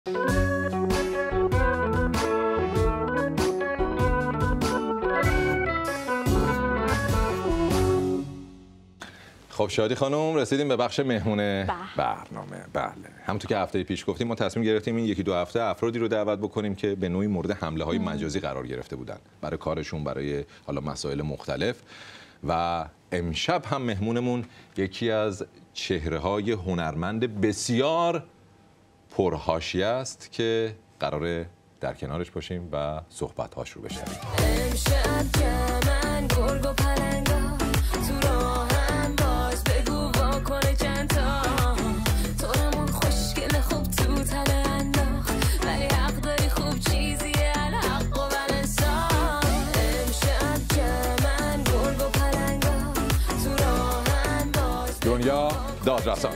خب شادی خانم، رسیدیم به بخش مهمون برنامه. بله، همونطور که هفته پیش گفتیم ما تصمیم گرفتیم این یکی دو هفته افرادی رو دعوت بکنیم که به نوعی مورد حمله های مجازی قرار گرفته بودن برای کارشون، برای حالا مسائل مختلف. و امشب هم مهمونمون یکی از چهره‌های هنرمند بسیار پرحاشیه است که قراره در کنارش باشیم و صحبت‌هاش رو بشنویم. دنیا دادرسان.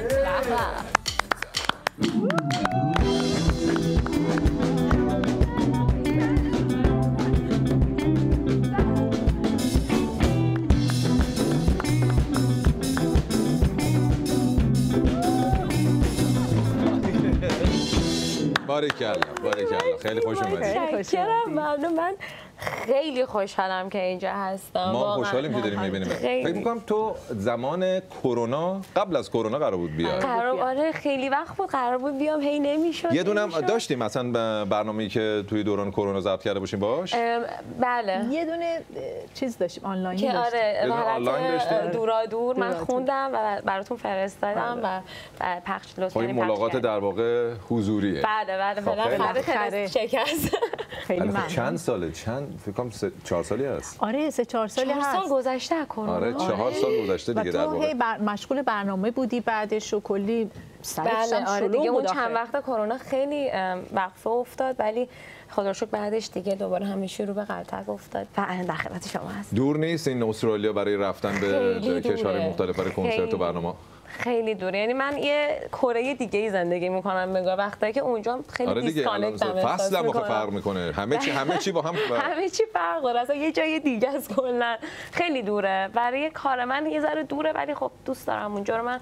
باریکلا خیلی خوش اومدید. من خیلی خوشحالم که اینجا هستم. ما خوشحالیم که داریم می‌بینیم. فکر می‌کنم تو زمان کرونا، قبل از کرونا قرار بود بیای. آره خیلی وقت بود قرار بود بیام، هی نمی‌شد. یه دونم داشتیم مثلا برنامه‌ای که توی دوران کرونا ضبط کرده باشیم باش. بله. یه دونه چیز داشتیم آنلاین که داشتیم. آره آنلاین داشتیم. دورا دور من خوندم و براتون فرستادم و پخش لطفاً این ملاقات در واقع حضوریه. بله بالاخره شکست. خیلی ممنون. چند ساله؟ فکر کنم 4 سالی هست. آره 3-4 سالی هست. 4 سال گذشته از کرونا. آره 4 سال گذشته دیگه در واقع. مشغول برنامه بودی بعدش و کلی بله آره دیگه اون چند وقت کرونا خیلی وقفه افتاد، ولی خدا رو شکر بعدش دیگه دوباره همه چی رو به قلتک افتاد و الان در خدمت شما هست. دور نیست این استرالیا برای رفتن به کشورهای مختلف برای کنسرت و برنامه؟ خیلی دوره، یعنی من یه کره دیگه ای زندگی میکنم بگم وقتی که اونجا خیلی دیسکانکتم. فصل هم فرق میکنه، همه چی با هم همه چی فرق داره، اصلا یه جای دیگه است کلا. خیلی دوره برای کار من، یه ذره دوره ولی خب دوست دارم اونجا رو. من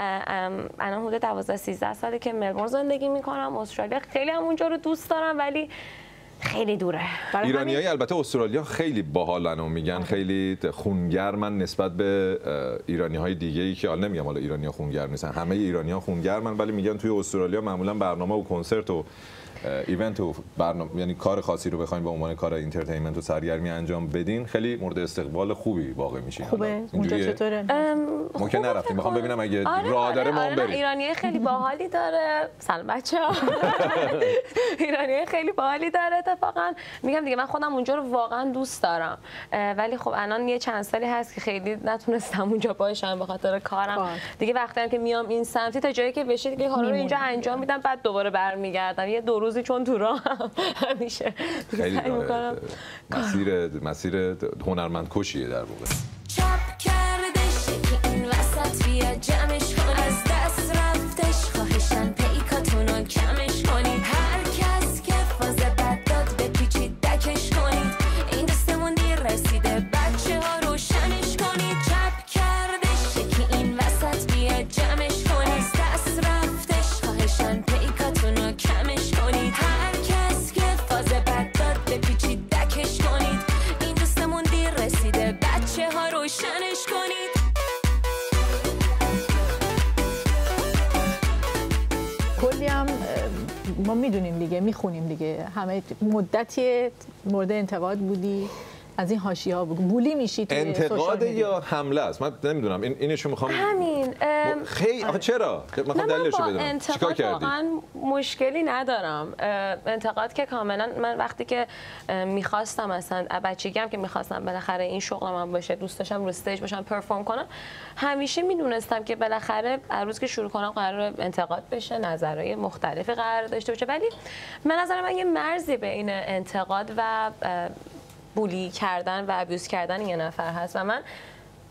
الان حدود 12-13 ساله که ملبورن زندگی میکنم، استرالیا. خیلی هم اونجا رو دوست دارم ولی خیلی دوره. ایرانیای البته استرالیا خیلی باحالن و میگن خیلی خونگرمن نسبت به ایرانی‌های دیگه‌ای که حالا نمیگم حالا ایرانی‌ها خونگرم نیستن، همه ایرانی‌ها خونگرمن، ولی میگن توی استرالیا معمولا برنامه و کنسرت و ایونت و برنامه، یعنی کار خاصی رو بخواید به عنوان کار اینترتینمنت و سرگرمی انجام بدین خیلی مورد استقبال خوبی واقع میشین. خوبه اونجا چطوره؟ ممکن نرفتیم، میخوام ببینم اگه راه داره ما بریم. ایرانی خیلی باحالی داره. سلام بچه‌ها. ایرانی خیلی باحالی داره اتفاقا. میگم دیگه من خودم اونجا رو واقعا دوست دارم، ولی خب الان یه چند سالی هست که خیلی نتونستم اونجا باشم به خاطر کارم. دیگه وقتی هم که میام این سمتی تا جایی که بشه دیگه کارا رو اینجا انجام میدم، بعد دوباره برمیگردم. یه 2 روزی چون تو راه همیشه خیلی مسیر هنرمند کشیه در واقع. چپ کردش که این وسط بیا جمعش کن، از دست رفتش خواهشن پیکاتونو کمش کنید، هر کس که فاز بد داد به پیچید دکش کنید، این دستمون دیر رسیده بچه ها روشنش کنید. چپ کردش که این وسط بیا جمعش کن، از دست رفتش خواهشن پیکاتونو کمش کنید، هر کس که فاز بد داد به پیچید دکش کنید، این دوستمون دیر رسیده بچه ها روشنش کنید. کلی هم ما میدونیم دیگه، میخونیم دیگه، همه مدتی مورد انتقاد بودی، از این حاشیه‌ها بولی میشی توی انتقاد یا حمله است؟ من نمیدونم اینشو میخوام همین خیلی چرا میخوام دلیلشو بدونم. چیکار کردی؟ واقعا مشکلی ندارم. انتقاد که کاملا، من وقتی که میخواستم اصلا بچگی هم که میخواستم بالاخره این شغل من باشه، دوست داشتم رو استیج باشم پرفورم کنم، همیشه میدونستم که بالاخره هر روز که شروع کنم قرار انتقاد بشه، نظرهای مختلفی قرار داشته باشه، ولی من نظر من یه مرزی بین انتقاد و بولی کردن و ابیوز کردن یه نفر هست و من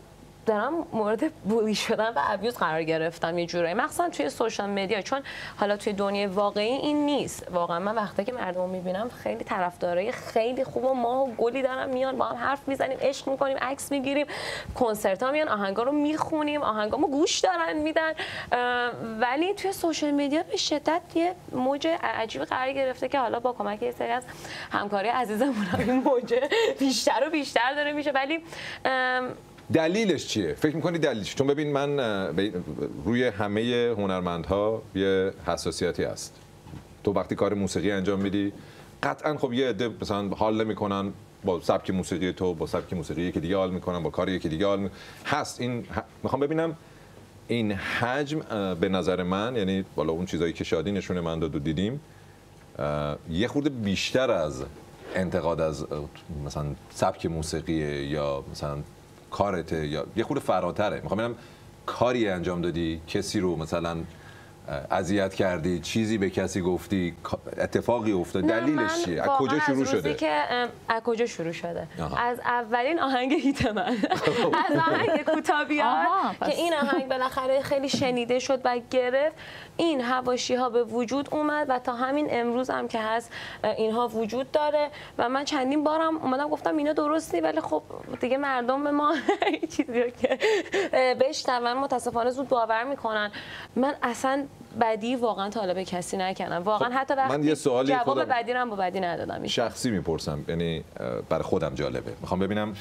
دارم مورد بولی شدن و ابیوز قرار گرفتم یه جورایی، مخصوصا توی سوشال مدیا، چون حالا توی دنیای واقعی این نیست. واقعا من وقتی که مردم میبینم خیلی طرفدارای خیلی خوب و ماه و گلی دارن میان با هم حرف میزنیم، عشق میکنیم، عکس میگیریم، کنسرت ها میان، آهنگا رو میخونیم، آهنگامو گوش دارن میدن، ولی توی سوشال مدیا به شدت یه موج عجیبی قرار گرفته که حالا با کمک یه سری از همکاری عزیزمون این موج بیشتر و بیشتر داره میشه. ولی دلیلش چیه؟ فکر می‌کنی دلیلش؟ چون ببین من روی همه هنرمندها یه حساسیتی هست. تو وقتی کار موسیقی انجام میدی قطعا خب یه عده مثلا حال نمی‌کنن با سبک موسیقی تو، با سبک موسیقی یکی دیگه حال می‌کنن، با کار یکی دیگه حال هست. این میخوام ببینم این حجم به نظر من، یعنی بالا اون چیزایی که شادی نشونه من داد و دیدیم، یه خورده بیشتر از انتقاد از مثلا سبک موسیقی یا مثلا کارته، یا یه خورده فراتره. میخوام ببینم کاری انجام دادی، کسی رو مثلا اذیت کردی، چیزی به کسی گفتی، اتفاقی افتاد، دلیلش چیه؟ از کجا شروع شده؟ از کجا شروع شده؟ از اولین آهنگ هیت من، از آهنگ کوتابیار که این آهنگ بالاخره خیلی شنیده شد و گرفت، این حواشی ها به وجود اومد و تا همین امروز هم که هست اینها وجود داره و من چندین بارم اومدم گفتم اینا درست نیست، ولی خب دیگه مردم به ما چیزی رو که بشنون متاسفانه زود باور میکنن. من اصلا بدی واقعا تا به کسی نکنم، واقعا حتی وقتی من یه سوالی جواب بدی رو با بدی ندادم. شخصی میپرسم، یعنی برای خودم جالبه، میخوام ببینم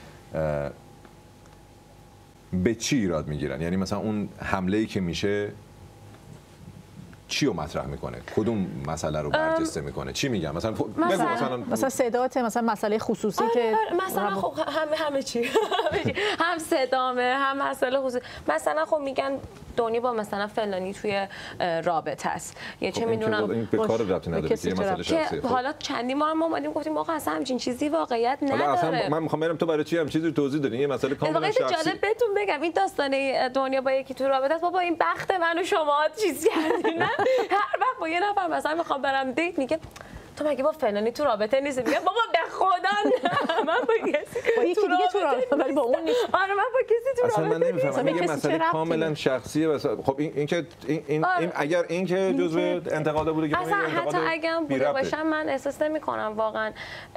به چی ایراد میگیرن؟ یعنی مثلا اون حمله‌ای که میشه چی رو مطرح میکنه؟ کدوم مسئله رو برجسته میکنه؟ چی میگم؟ مثلا مثلا صدات، مثلا مسئله خصوصی که مثلا خب همه چی هم صدامه، هم مسئله خصوصی. مثلا خب میگن دنیا با مثلا فلانی توی رابطه است، یه چه میدونم این به کار ربطی نداره، یه مسئله شخصیه. حالا چندین بار ما اومدیم گفتیم واقعا اصلا همچین چیزی واقعیت نداره. من میخوام ببینم تو برای چی هم چیزی رو توضیح بدین، یه مسئله کاملا شخصی. جالب بهتون بگم این داستانه دنیا با یکی تو رابطه است، بابا این بخت من و شما چیز کردین. هر وقت با یه نفر مثلا میخوام برم دیت میگه تو مگه با فلانی تو رابطه نیستی؟ میگه بابا به خدا نه، من با یکی دیگه تو رابطه ولی با اون نیست. آره من با کسی تو رابطه اصلا من نمیفهمم، میگه مسئله کاملا شخصیه. خب این که این اگر این که جزء انتقادا بوده که اصلا حتی اگر بوده باشم من احساس نمی‌کنم واقعا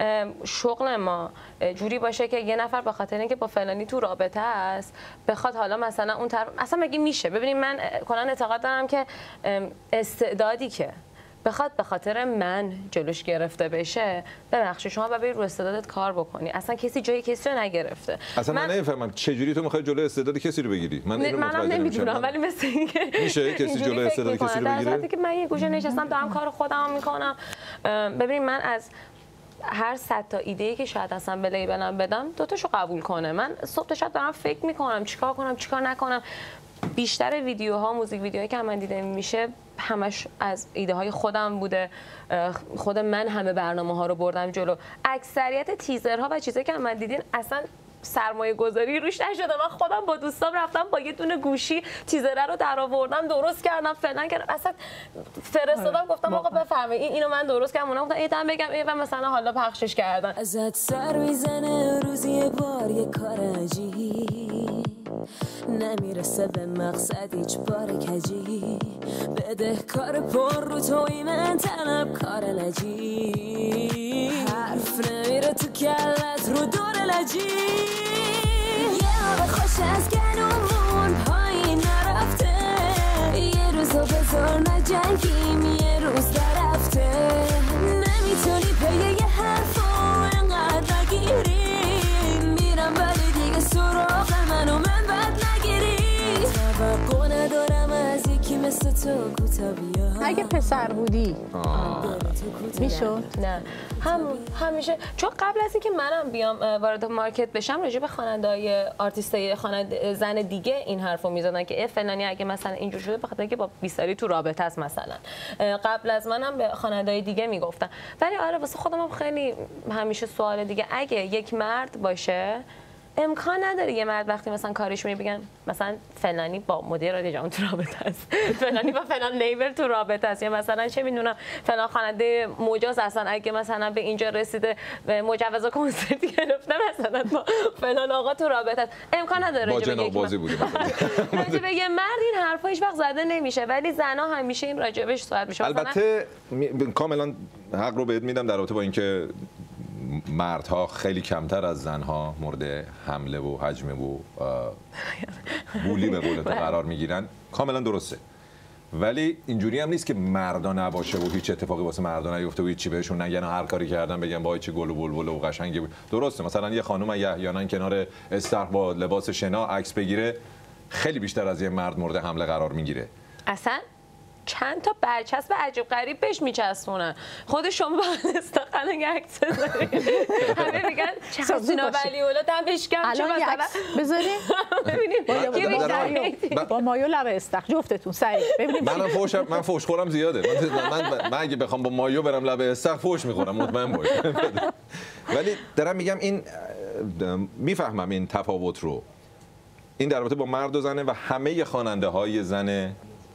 شغل ما جوری باشه که یه نفر به خاطر اینکه با فلانی تو رابطه است بخواد حالا مثلا اون طرف اصلا مگه میشه؟ ببینید من کلا اعتقاد دارم که استعدادی که بخواد به خاطر من جلوش گرفته بشه، ببخشید شما باید رو استعدادت کار بکنی. اصلا کسی جای کسی رو نگرفته. اصلا من نمیفهمم چه جوری تو میخوای جلوی استعداد کسی رو بگیری. منم نمیدونم ولی مثل اینکه میشه کسی جلوی استعداد کسی رو بگیره. در که من یه گوشه نشستم دارم کار خودم میکنم. ببین من از هر 100 تا ایده‌ای که شاید اصلا به لیبلم بدم دو تاشو قبول کنه. من صبح تا شب دارم فکر میکنم چیکار کنم چیکار نکنم. بیشتر ویدیوها، موزیک ویدیوهایی که من دیده میشه همش از ایده های خودم بوده. خود من همه برنامه ها رو بردم جلو. اکثریت تیزرها و چیزایی که من دیدین اصلا سرمایه گذاری روش نشده. من خودم با دوستام رفتم با یه دونه گوشی تیزره رو در آوردم، درست کردم، فلان کردم، اصلا فرستادم گفتم آقا بفرمایید اینو من درست کردم. اونا گفتن ایدم بگم و مثلا حالا پخشش کردن. ازت سر میزنه روزی یه بار یه کار عجیب، نمیرسه به مقصد هیچ بار کجی، بده کار پر رو توی من طلب کار نجی، حرف نمیره تو کلت رو دور لجی، یه آب خوش از گنومون پایین نرفته، یه روزو بذار نجنگیم یه روز درفته، نمیتونی پی یه حرفو انقدر نگیری، میرم ولی دیگه سراغ منو من بد نگیری، توقع ندارم از یکی مثل تو کوتابیا. اگه پسر بودی میشد؟ نه همیشه، چون قبل از اینکه منم بیام وارد مارکت بشم راجع به خواننده‌های آرتیستای زن دیگه این حرفو میزدن که فلانی اگه مثلا اینجور شده بخاطر اینکه با 20 سالی تو رابطه است مثلا. قبل از منم به خواننده‌های دیگه میگفتن. ولی آره واسه خودم هم خیلی همیشه سوال دیگه، اگه یک مرد باشه امکان نداره یه مرد وقتی مثلا کارش میره بگن مثلا فلانی با مدیر رادیو جهان تو رابطه است، فلانی با فلان لیبل تو رابطه است، یا مثلا چه میدونم فلان خواننده مجاز اصلا اگه مثلا به اینجا رسیده مجوز کنسرت گرفته مثلا با فلان آقا تو رابطه است. امکان نداره با جناب بازی بوده مثلا به یه مرد این حرفا هیچ وقت زده نمیشه، ولی زنا همیشه این راجبش صحبت میشه. البته کاملا حق رو بهت میدم در رابطه با اینکه مردها خیلی کمتر از زنها مورد حمله و هجمه و بولی به قول تو قرار میگیرن، کاملا درسته. ولی اینجوری هم نیست که مردا نباشه و هیچ اتفاقی واسه مردا نیفته و هیچی بهشون نگن و هر کاری کردن بگن وای چه گل و بلبل و قشنگی بود. درسته مثلا یه خانم یحیانا کنار استخر با لباس شنا عکس بگیره خیلی بیشتر از یه مرد مورد حمله قرار میگیره. اصلا چند تا برچسب عجیب غریب بهش میچسبونن. خود شما به استخوان عکس بذارید همه میگن چسبونا ولی اولا دمش کم چه مثلا بذارید ببینید با مایو لب استخر جفتتون سریع ببینید. من فوش خورم زیاده. من اگه بخوام با مایو برم لب استخر فوش میخورم مطمئن باش. ولی دارم میگم این میفهمم این تفاوت رو. این در رابطه با مرد و زنه و همه خواننده های زن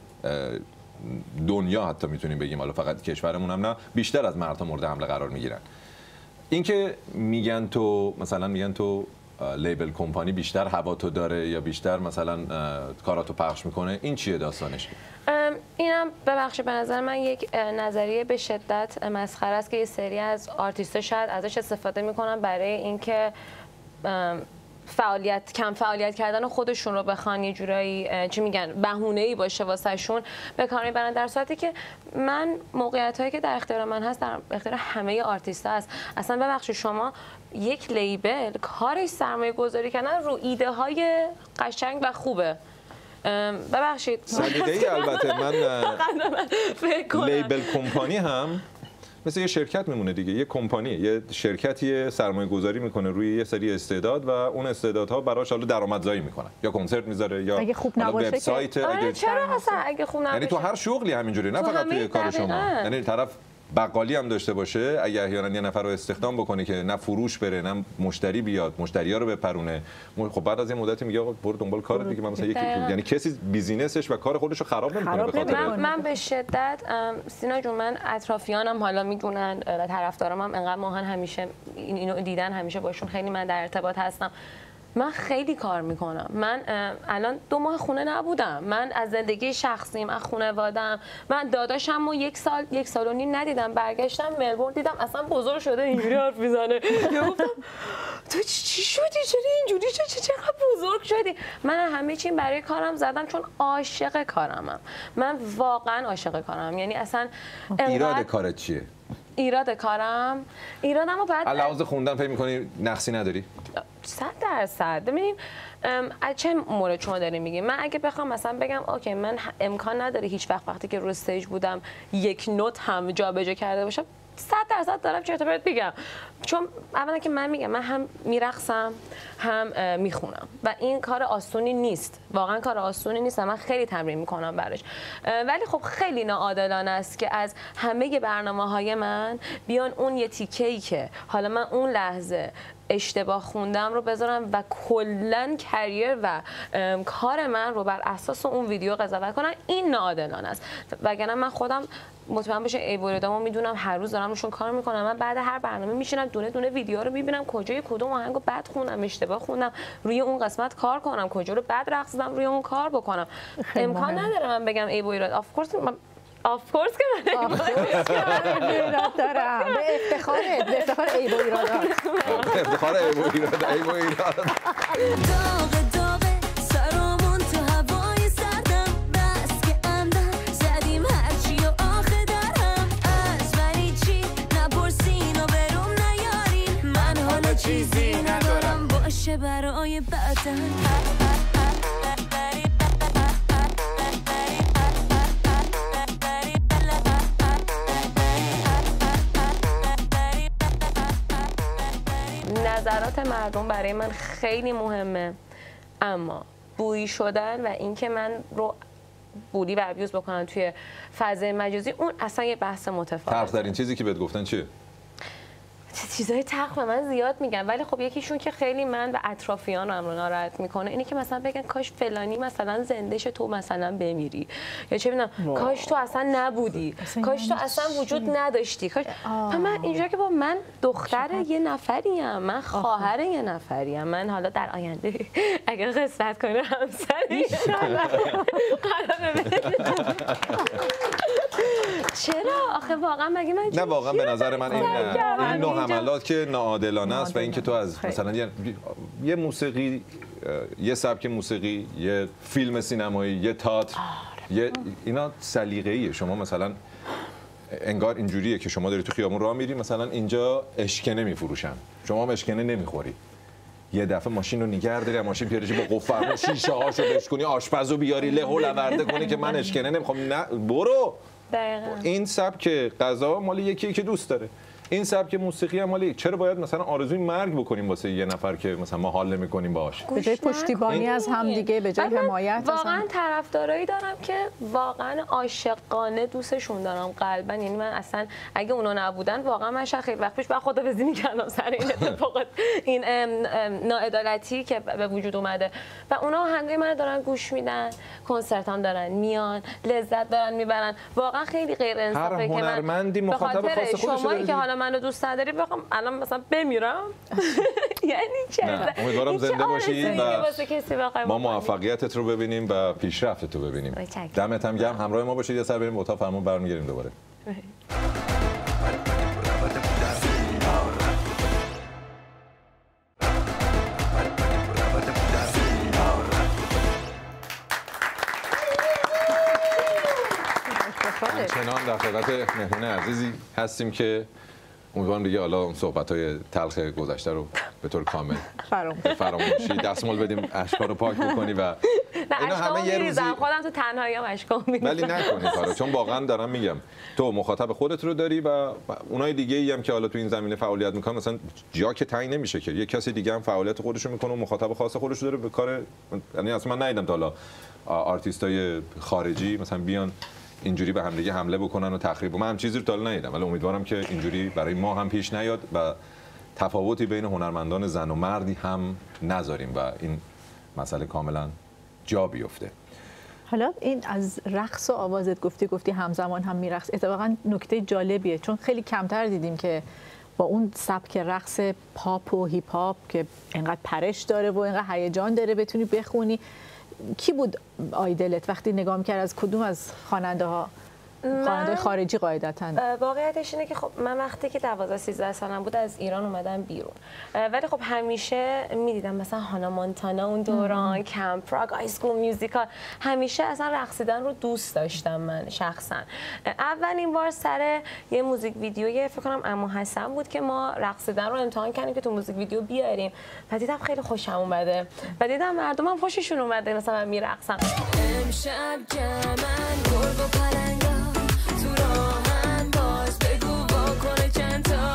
دنیا حتی میتونیم بگیم، حالا فقط کشورمون هم نه، بیشتر از مردها مورد حمله قرار میگیرن. اینکه میگن تو لیبل کمپانی بیشتر هوا تو داره یا بیشتر مثلا کاراتو پخش میکنه، این چیه داستانش؟ اینم ببخشید به نظر من یک نظریه به شدت مسخره است که یه سری از آرتیست‌ها شاید ازش استفاده میکنن برای اینکه کم فعالیت کردن خودشون رو بخوان یه جورایی چی میگن بهونه‌ای باشه واسهشون به کار میبرن، در صورتی که من موقعیتایی که در اختیار من هست در اختیار همه آرتیست‌ها هست. اصلا ببخشید شما یک لیبل کارش سرمایه گذاری کردن رو ایده های قشنگ و خوبه. ببخشید سلیقه‌ای البته من لیبل کمپانی هم مثل یه شرکت میمونه دیگه، یه کمپانی، یه شرکتی سرمایه گذاری میکنه روی یه سری استعداد و اون استعدادها براش حالا درآمدزایی میکنن، یا کنسرت میذاره یا اگه خوب نباشه وبسایت. چرا اصلا اگه خوب نباشه؟ یعنی تو هر شغلی همینجوری، نه فقط توی کار شما. یعنی طرف بقالی هم داشته باشه، اگه احیانا یه نفر رو استخدام بکنه که نه فروش بره نه مشتری بیاد، مشتری‌ها رو بپرونه، خب بعد از یه مدتی میگه آقا برو دنبال کارت دیگه. من مثلا یعنی کسی بیزینسش و کار خودش رو خراب نمی‌کنه به خاطر من به شدت سینا جون، من اطرافیانم حالا میدونن و طرفدارام هم انقدر ماهن همیشه اینو دیدن، همیشه باشون خیلی من در ارتباط هستم. من خیلی کار میکنم. من الان 2 ماه خونه نبودم. من از زندگی شخصیم، از خانواده‌ام، من داداشم رو 1 سال و نیم ندیدم. برگشتم ملبورن دیدم اصلا بزرگ شده اینجوری حرف میزنه. گفتم تو چی شدی؟ چرا اینجوری شدی؟ چقدر بزرگ شدی؟ من همه چی برای کارم زدم چون عاشق کارمم. من واقعا عاشق کارم. یعنی اصلا ایراد کارت چیه؟ ایرادمو بعد علاوه خوندن فکر می‌کنی نقصی نداری؟ 100%. ببینیم از چه مورد شما دارین میگین. من اگه بخوام مثلا بگم اوکی من امکان نداره هیچ وقتی که رو استیج بودم یک نوت هم جابجا کرده باشم، 100% دارم چرت و پرت میگم. چون اولا که من میگم من هم میرقصم هم میخونم و این کار آسونی نیست، واقعا کار آسونی نیست. من خیلی تمرین میکنم براش، ولی خب خیلی ناعادلانه است که از همه برنامه‌های من بیان اون یه تیکه‌ای که حالا من اون لحظه اشتباه خوندم رو بذارم و کلا کریر و کار من رو بر اساس اون ویدیو قضاوت کنن. این ناعادلانه است. وگرنه من خودم مطمئن بشه ایوریدامو میدونم، هر روز دارم روشون کار میکنم. من بعد هر برنامه میشینم دونه دونه ویدیو رو میبینم کجای کدوم آهنگو بد خوندم، اشتباه خوندم، روی اون قسمت کار کنم، کجا رو بد رقص زدم، روی اون کار بکنم. امکان نداره من بگم ایوریدام آف کورس که من ایراد دارم. به افتخار ایوریدام. به افتخار ایوریدام. داغه سرامون تو هوای سردم، بس که اندر زدیم هرچی و آخه درم، از ولی چی نپرسین و برام نیارین، من حالا چیزی ندارم باشه برای بعدن. نظرات مردم برای من خیلی مهمه، اما بویی شدن و اینکه من رو بولی و ابیوز بکنن توی فضای مجازی اون اصلا یه بحث متفاوته. تلخ‌ترین چیزی که بهت گفتن چیه؟ چیزای تلخ به من زیاد میگن، ولی خب یکیشون که خیلی من و اطرافیانم رو ناراحت میکنه اینه که مثلا بگن کاش فلانی مثلا زنده شه تو مثلا بمیری، یا چه میدونم کاش تو اصلا نبودی، کاش تو اصلا وجود نداشتی. کاش من اینجا که با من دختر یه نفریم، من خواهر یه نفریم، من حالا در آینده اگر قسمت کنه همسری چرا آخه واقعا مگه من نه واقعا به نظر من این نوع حملات که ناعادلانه است و اینکه تو از مثلا یه موسیقی، یه سبک موسیقی، یه فیلم سینمایی، یه تئاتر، اینا سلیقه‌ایه. شما مثلا انگار اینجوریه که شما داری تو خیابون راه میری، مثلا اینجا اشکنه میفروشن، شما هم اشکنه نمیخوری، یه دفعه ماشین رو نگه داری، ماشین پیاده با قفل شیشه هاشو بشکنی، آشپزو بیاری له و لورده کنی که من اشکنه نمیخوام. نه برو. دقیقاً. این سبک غذا مال یکی که دوست داره، این سبک موسیقی هم مال چرا باید مثلا آرزوی مرگ بکنیم واسه یه نفر که مثلا ما حال نمی‌کنیم باهاش؟ به جای پشتیبانی از هم دیگه، به جای حمایت واقعا طرفدارایی دارم که واقعا عاشقانه دوستشون دارم قلبا، یعنی من اصلا اگه اونا نبودن واقعا من خیلی وقت پیش بعد خداحافظی می‌کردم سر این اتفاقات، این ناعدالتی که به وجود اومده و اونا آهنگای منو دارن گوش میدن، کنسرتام دارن میان، لذت دارن میبرن. واقعا خیلی غیر انصافه که من هنرمندی مخاطب خاص خودش شمایی که حالا منو دوست نداری بخوام الان مثلا بمیرم. یعنی چه؟ امیدوارم زنده باشی و ما موفقیتت رو ببینیم و پیشرفتت رو ببینیم. دمت هم گرم. همراه ما باشید. یه سر بریم اتاق فرمان، برمیگردیم دوباره. همچنان در خدمت مهمون عزیزی هستیم که امیدوارم دیگه حالا اون صحبت‌های تلخ گذشته رو به طور کامل فراموشی دستمال بدیم، اشکا رو پاک بکنی و اینا همه یه روزی خودم تو تنهایی‌ام اشکام می‌ریزم. ولی نکنی کارو، چون واقعا دارم میگم تو مخاطب خودت رو داری و اونای دیگه‌ای هم که حالا تو این زمینه فعالیت می‌کنن، مثلا جا که تعیین نمیشه که یه کسی دیگه هم فعالیت خودش رو می‌کنه و مخاطب خاص خودش رو داره به کار. یعنی اصلا من ندیدم تا حالا آرتیستای خارجی مثلا بیان اینجوری به هم دیگه حمله بکنن و تخریب. من هم چیزی رو تا حالا ندیدم، ولی امیدوارم که اینجوری برای ما هم پیش نیاد و تفاوتی بین هنرمندان زن و مردی هم نذاریم و این مسئله کاملا جا بیفته. حالا این از رقص و آوازت گفتی همزمان هم میرقص، اتفاقا نکته جالبیه چون خیلی کمتر دیدیم که با اون سبک رقص پاپ و هیپ هاپ که اینقدر پرش داره و اینقدر هیجان داره بتونی بخونی. کی بود آیدلت وقتی نگاه می‌کرد؟ از کدوم از خواننده‌ها؟ خواننده خارجی قاعدتاً. واقعیتش اینه که خب من وقتی که 12-13 سالم بود از ایران اومدم بیرون، ولی خب همیشه میدیدم مثلا هانا مونتانا اون دوران، کمپ راک، های اسکول میوزیکال، همیشه اصلا رقصیدن رو دوست داشتم من شخصا. اولین بار سر یه موزیک ویدیوی فکر کنم عمو حسن بود که ما رقصیدن رو امتحان کردیم که تو موزیک ویدیو بیاریم و دیدم خیلی خوشم اومده و دیدم مردمم خوششون اومده مثلا من میرقصم. امشب جمعن گرگ و پلنگا تو راهن، باز بگو واکنه چند تا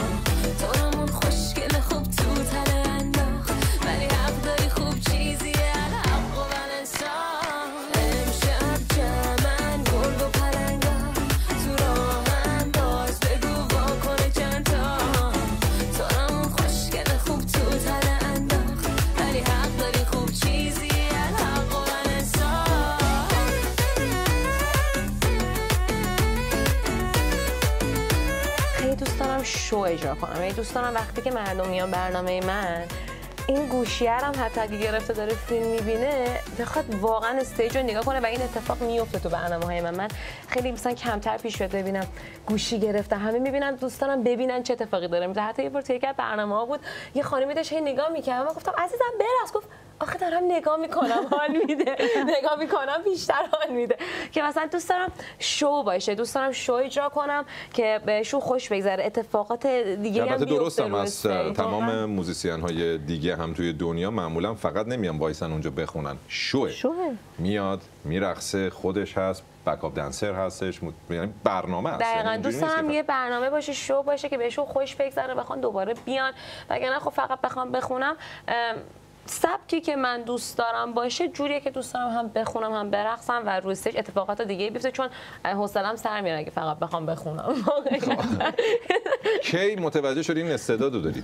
تو رامون خوشگل خوب تو تله انداخت، ولی حق داری خوب چیزیه الحق و ولنسان. امشب جمعن گرگ و پلنگا تو راهن، باز بگو واکنه چند تا تو رامون خوشگل خوب تو تله انداخت، ولی حق داری خوب چیزیه الحق و ولنسان. دوست دارم شو اجرا کنم، یعنی دوست دارم وقتی که مردم میان برنامه من این گوشیه هم حتی اگه گرفته داره فیلم میبینه بخواد واقعا استیج رو نگاه کنه و این اتفاق میفته تو برنامه‌های من خیلی مثلا کمتر پیش بیاد ببینم گوشی گرفته همه میبینن، دوست دارم ببینن چه اتفاقی داره میفته. حتی یه بار توی برنامه‌ها بود یه خانمی داشت هی نگاه می‌کرد، من گفتم عزیزم برقص، گفت آخه دارم نگاه میکنم حال میده، نگاه میکنم بیشتر حال میده. که مثلا دوست دارم شو باشه، دوست دارم شو اجرا کنم که بهشون خوش بگذره، اتفاقات دیگه هم بیفته. درستم از تمام موزیسین های دیگه هم توی دنیا معمولا فقط نمیان وایسن اونجا بخونن، شوه میاد میرقصه، خودش هست، بکاپ دنسر هستش، یعنی برنامه هست. دقیقاً دوست دارم یه برنامه باشه، شو باشه که بهشون خوش بگذره بخوان دوباره بیان، وگرنه خب فقط بخوام بخونم سبکی که من دوست دارم باشه جوریه که دوست دارم هم بخونم هم برقصم و روی استیج اتفاقات دیگه بیفته، چون حوصله‌ام سر میره اگه فقط بخوام بخونم. کی متوجه شدی این استعدادو داری؟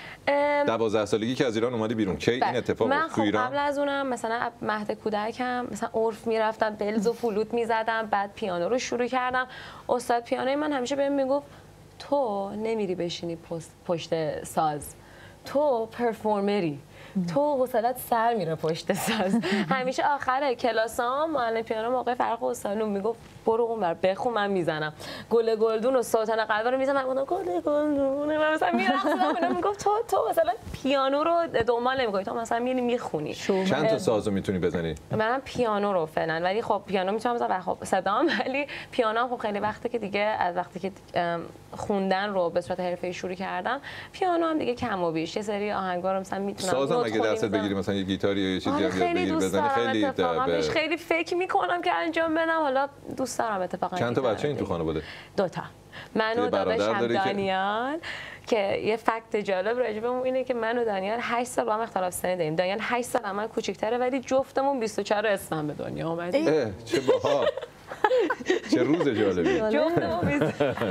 12 سالگی که از ایران اومدی بیرون، کی این اتفاق من تو ایران؟ قبل از اونم مثلا مهد کودکم مثلا عرف میرفتم، بلز و فلوت میزدم، بعد پیانو رو شروع کردم. استاد پیانوی من همیشه بهم میگفت تو نمیری بشینی پشت ساز، تو پرفورمری، تو حوصله‌ات سر میره پشت ساز. همیشه آخر کلاسام معلم پیانو موقع فرق استادانو میگفت برو اونور بخون، من میزنم گل گلدون و سلطان قلب رو میزنم، من گل گلدون من مثلا میرقصم، میگفت تو مثلا پیانو رو دنبال نمی‌کنی، تو مثلا میری میخونی. چند تا سازو میتونی بزنی؟ منم پیانو رو فعلا، ولی خب پیانو میتونم بزنم و خب صدام، ولی پیانو خب خیلی وقته که دیگه از وقتی که خوندن رو به صورت حرفه‌ای شروع کردم، پیانو هم دیگه کم و بیش یه سری آهنگا رو مثلا میتونم. سازم اگه دستت بگیری مثلا یه گیتاری یا یه چیزی یاد بگیری بزنی، خیلی فکر میکنم که انجام بدم. حالا دوست دارم اتفاقا. چند تا بچه این تو خانواده؟ 2 تا. من و داداشم دانیال که یه فکت جالب راجبمون اینه که من و دانیال 8 سال با هم اختلاف سنی داریم. دانیال 8 سال از من کوچیک‌تره ولی جفتمون 24 اسفند به دنیا اومدیم. چه باحال. چه روز جالبی. جفتمون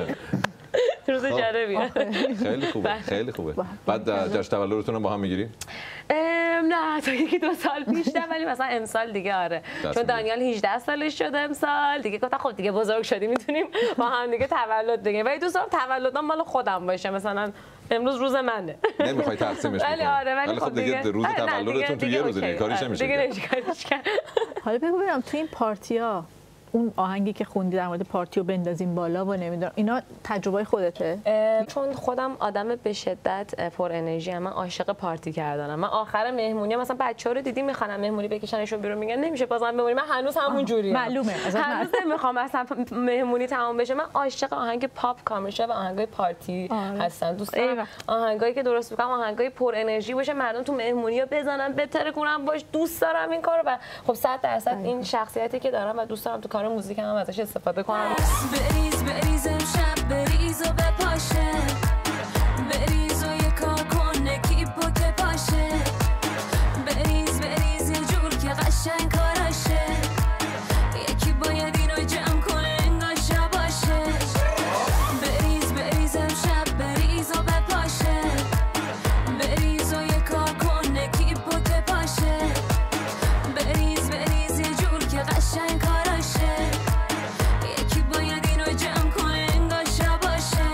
روز جالبیه. خیلی خوبه، خیلی خوبه. بعد جشن تولدتون رو با هم میگیرین؟ نه تا 1-2 سال پیش نه، ولی مثلا امسال دیگه آره، چون دانیال 18 سالش شده امسال دیگه، گفتم خب دیگه بزرگ شدی میتونیم با هم دیگه تولد بگیریم، ولی دوست دارم تولدم مال خودم باشه، مثلا امروز روز منه. نمیخوای تقسیمش کنی؟ ولی آره، ولی خب دیگه روز تولدتون تو یه روز دیگه کاریش نمیشه. دیگه نمیشه کاریش کرد. حالا بگو ببینم تو این پارتیا اون آهنگی که خوندی در مورد پارتیو بندازیم بالا و نمیدونم اینا تجربه خودته؟ چون خودم آدم به شدت پر انرژی ام، من عاشق پارتی کردنم. من آخر مهمونی مثلا بچه‌ها رو دیدیم میخوانم مهمونی بکشنشون بیرون، میگن نمیشه بازم بمونی، من هنوز همون جوریه. معلومه هنوز نمیخوام اصلا مهمونی تمام بشه. من عاشق آهنگ پاپ کامرشال و آهنگای پارتی هستم. دوست دارم آهنگایی که درست میگم آهنگای پر انرژی باشه، مردم تو مهمونی‌ها بزنن بترکونن باش. دوست دارم این کارو و خب 100% این شخصیتی که دارم و دوست دارم تو کار موزیک هم ازش استفاده کنم. بریز امشب بریز و بپاشه، بریز و یه کار کن کیپو که پاشه، بریز یه جور که قشنگ کاراشه، یکی باید اینو جمع کنه انگار شب باشه. بریز امشب بریز و بپاشه، بریز و یه کار کن کیپو که پاشه، بریز یه جور که قشنگ کاراشه، یکی باید اینو جمع کنه انگار شب باشه.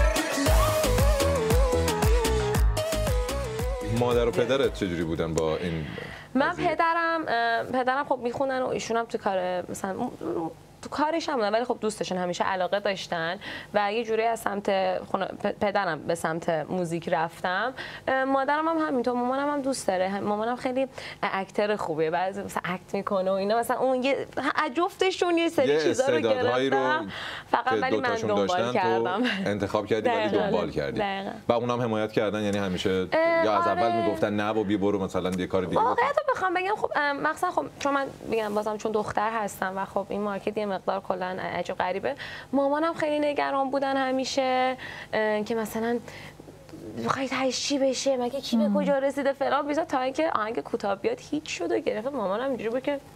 مادر و پدرت چجوری بودن با این؟ من پدرم خب میخونن و ایشون هم تو کار مثلا تو کارش هم بودن، ولی خب دوستشون همیشه علاقه داشتن و یه جوری از سمت پدرم به سمت موزیک رفتم. مادرم هم همینطور، مامانم هم دوست داره. مامانم خیلی اکتر خوبه، بعضی مثلا اکت میکنه و اینا، مثلا اون یه جفتشون یه سری چیزا رو گرفتم فقط، ولی من دنبال کردم. انتخاب کردی ولی دنبال کردی و اونم حمایت کردن، یعنی همیشه یا از اول میگفتن نه و بی برو مثلا یه کار دیگه. واقعیت رو بخوام بگم خب مثلا خب چون من میگم بازم چون دختر هستم و خب این مارکت یه مقدار کلا عجب غریبه، مامانم خیلی نگران بودن همیشه که مثلا بخواید چی بشه، مگه کی به کجا رسیده فلان بیزا، تا اینکه آهنگ کوتاه بیاد هیچ شد و گرفت. مامانم اینجوری بود که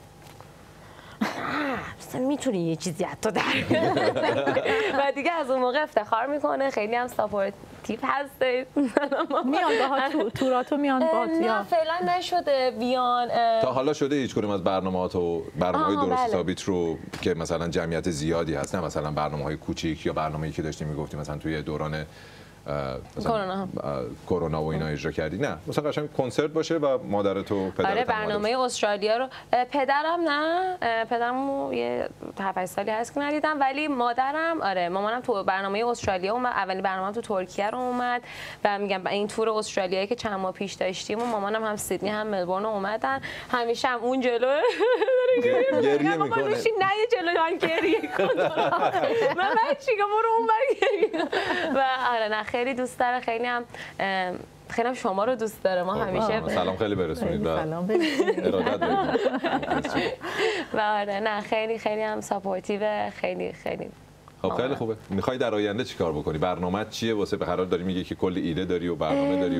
مثلا میتونی یه چیزی حتی در و دیگه از اون موقع افتخار میکنه، خیلی هم ساپورتیو هسته. میان باهات توراتو میان باهات؟ نه فعلا نشده بیان. تا حالا شده هیچ کدوم از برنامه‌های درست حسابیت رو که مثلا جمعیت زیادی هست، نه مثلا برنامه‌های کوچیک یا برنامه‌ای که داشتی میگفتی مثلا توی دوران کرونا و اینا اجرا کردی؟ نه مثلا قشنگ کنسرت باشه و مادرت و پدرت؟ آره برنامه استرالیا رو پدرم نه، پدرمو یه 7 سالی هست که ندیدم، ولی مادرم آره، مامانم تو برنامه استرالیا اومد، اولین برنامه تو ترکیه رو اومد و میگم این تور استرالیایی که چند ماه پیش داشتیم و مامانم هم سیدنی هم ملبورن اومدن، همیشه هم اون جلو گریه میکنه. نه یه جلو من گریه کن من چیکار برو اون گریه و آره نه خیلی دوست داره، خیلی هم شما رو دوست داره. ما همیشه سلام خیلی برسونید و ارادت دارید و آره نه خیلی هم ساپورتیو، خیلی خب خیلی خوبه. میخوای در آینده چیکار بکنی؟ برنامه‌ت چیه؟ واسه به قرار داری میگی که کلی ایده داری و برنامه داری و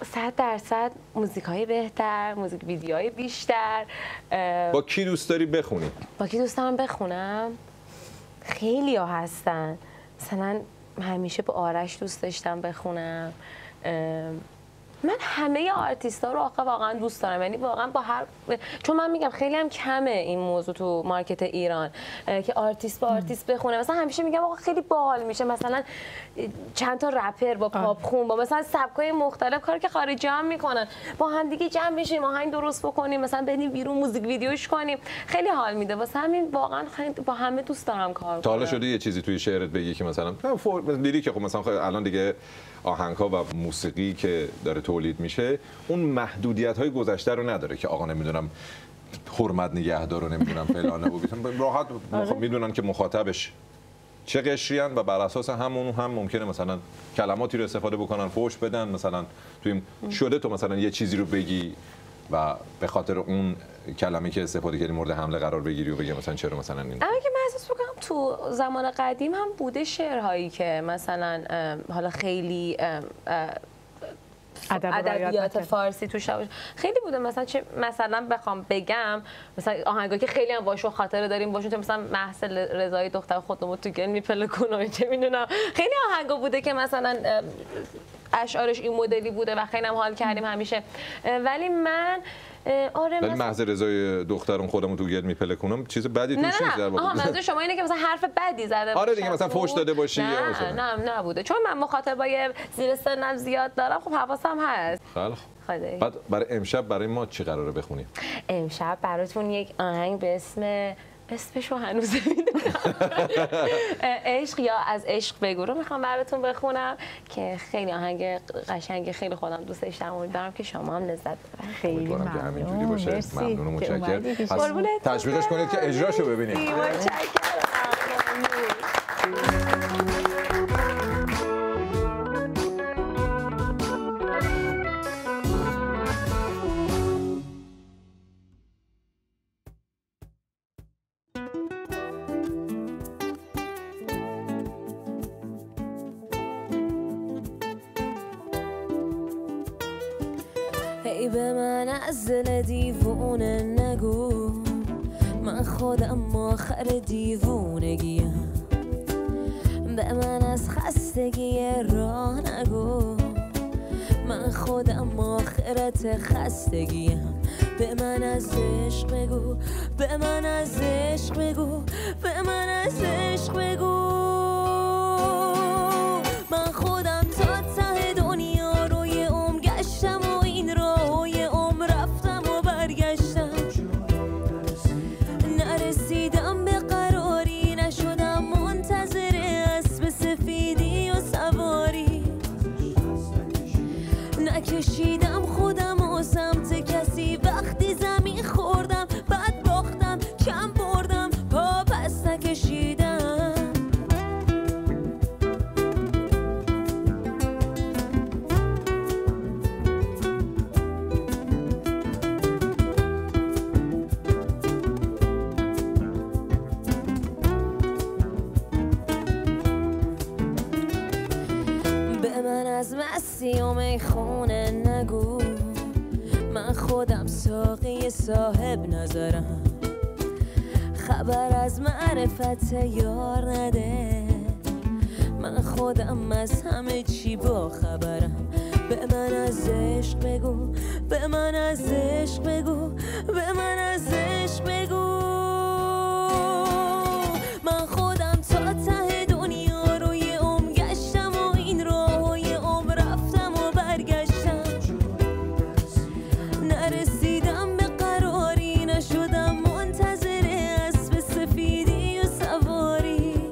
100% موزیکای بهتر، موزیک ویدیوهای بیشتر. با کی دوست داری بخونی؟ با کی دوست دارم بخونم؟ خیلی ها هستن. مثلا همیشه با آرش دوست داشتم بخونم. من همه آرتیستا رو آخه واقعا دوست دارم، یعنی واقعا با هر، چون من میگم خیلی هم کمه این موضوع تو مارکت ایران که آرتیست با آرتیست بخونه. مثلا همیشه میگم آقا خیلی باحال میشه مثلا چند تا رپر با پاپ خون با مثلا سبکای مختلف، کاری که خارجی هم میکنن، با هم دیگه جمع بشیم آهنگ درست بکنیم، مثلا بریم بیرون موزیک ویدیوش کنیم، خیلی حال میده. واسه همین واقعا خیلی با همه دوست دارم کار کنم. تا حالا شده یه چیزی توی شعرت بگی که مثلا لیریک، خب مثلا الان دیگه آهنگ‌ها و موسیقی که داره تولید میشه اون محدودیت‌های گذشته رو نداره که آقا نمیدونم حرمت نگهدار رو نمیدونم فلانه و راحت میدونن که مخاطبش چه قشریان و بر اساس همون هم ممکنه مثلا کلماتی رو استفاده بکنن، فحش بدن. مثلا توی شده تو مثلا یه چیزی رو بگی و به خاطر اون کلمه‌ای که استفاده کردی مورد حمله قرار بگیری و بگی مثلا چرا مثلا این. اما که من احساس می‌کنم تو زمان قدیم هم بوده شعرهایی که مثلا حالا خیلی ادبیات فارسی توش خیلی بوده. مثلا بخوام بگم مثلا آهنگایی که خیلی هم باشون خاطره داریم باشون، چه مثلا محسل رضایی دختر خودمو تو گل میپله کنه، چه میدونم خیلی آهنگا بوده که مثلا اشعارش این مدلی بوده و خیلی هم حال کردیم همیشه. ولی من ولی محض رضای دخترم خودمو تو گل میپله کنم چیز بدی توش نیست در واقع. منظور شما اینه که مثلا حرف بدی زده آره دیگه مثلا فحش داده باشی یا مثلا نه نبوده، چون من مخاطبای زیر سنم زیاد دارم، خب حواسم هست. خیلی بعد برای امشب برای ما چی قراره بخونیم؟ امشب براتون یک آهنگ به اسمشو هنوز نمیدونم عشق یا از عشق بگو رو میخوام براتون بخونم که خیلی آهنگ قشنگ، خیلی خودم دوست داشتم، امیدوارم که شما هم لذت ببرید. خیلی ممنون که همینجوری باشه. ممنون و متشکرم. تشویقش کنید که اجراشو ببینید. متشکرم. ای به من از دل دیوونه نگو، من خودم آخر دیوونگیم. به من از خستگی راه نگو، من خودم آخرت خستگیم. به من از عشق بگو، به من از عشق بگو، به من از عشق بگو. من خودم تا ته دنیا رو یه عمر گشتم و این راه یه عمر رفتم و برگشتم، نرسیدم به قراری، نشدم منتظر اسب سفیدی و سواری، نکشیدم خودم و سمت کسی، وقتی زمین خوردم بعد باختم، کم بردم پا پس نکشیدم. به من از مستی و میخونه نگو، من خودم ساقی صاحب نظرم، خبر از معرفت یار نده، من خودم از همه چی با خبرم. به من از عشق بگو، به من از عشق بگو، به من از عشق بگو. من خودم تا ته دنیا رو یه عمر گشتم و این راه یه عمر رفتم و برگشتم، نرسیدم به قراری، نشدم منتظر اسب سفیدی و سواری،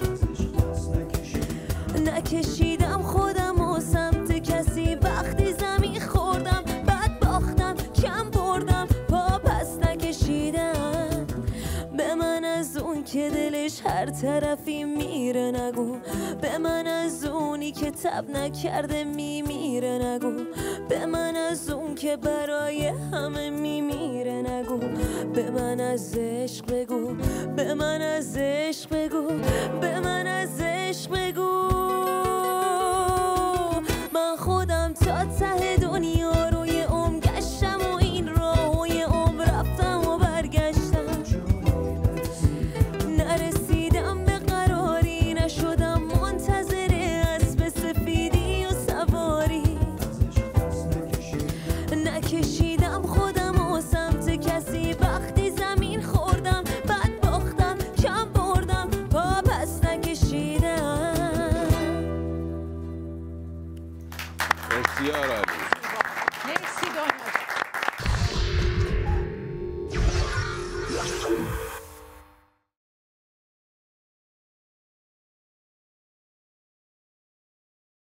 نکشیدم خودم و سمت کسی، وقتی زمین خوردم بعد باختم، کم بردم پا پس نکشیدم. به من از اون که دلش هر طرفی میره نگو، به من از اونی که تب نکرده میمیره نگو، به من از اون که برای همه میمیره نگو. به من از عشق بگو، به من از عشق بگو، به من از عشق بگو. من خودم تا ته دنیا مرسی دنیا.